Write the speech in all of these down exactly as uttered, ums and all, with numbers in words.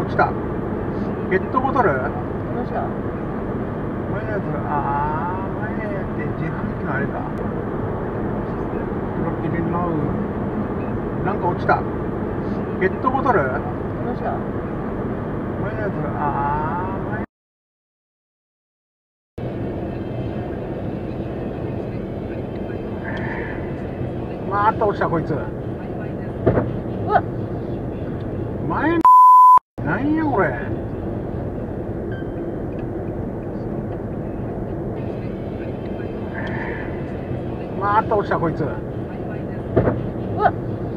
落ちた。ペットボトル。 どうした？ 前のやつ、あー、前って自販機のあれか。ロッキリンのなんか落ちた。ペットボトル。 どうした？ 前のやつ、あー、前。また落ちたこいつ。 うわっ、 前のなんやこれ。また落ちたこいつ。 うわっ、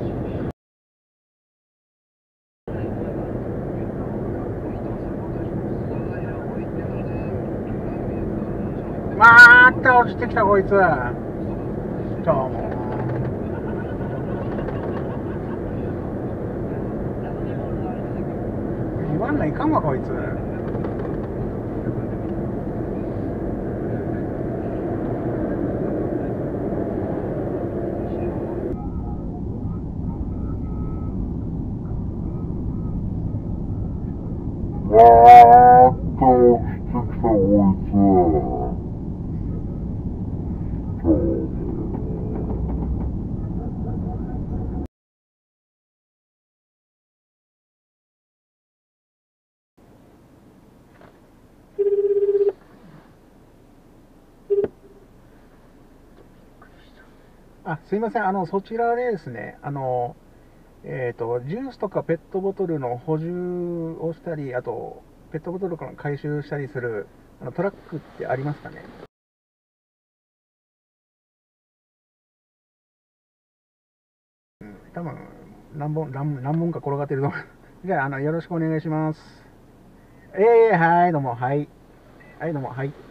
また落ちてきたこいつ。ちょもう言わんないかんわこいつ。 わーっと落ちてきたこいつ。 あ、すいません。あの、そちらでですね、あの、えっと、ジュースとかペットボトルの補充をしたり、あと、ペットボトルから回収したりする、あのトラックってありますかね？うん、多分、何本、何何本か転がってると思う。じゃあ、あの、よろしくお願いします。ええー、はい、どうも、はい。はい、どうも、はい。